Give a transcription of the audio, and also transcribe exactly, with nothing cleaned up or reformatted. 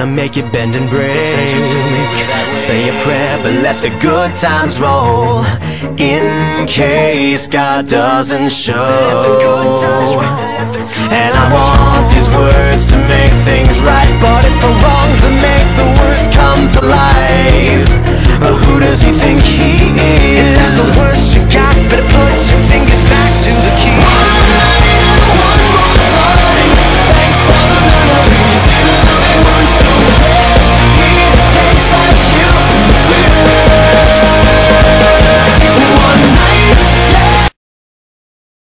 gonna make it bend and break. Say a prayer, but let the good times roll, in case God doesn't show. And I want these words to make things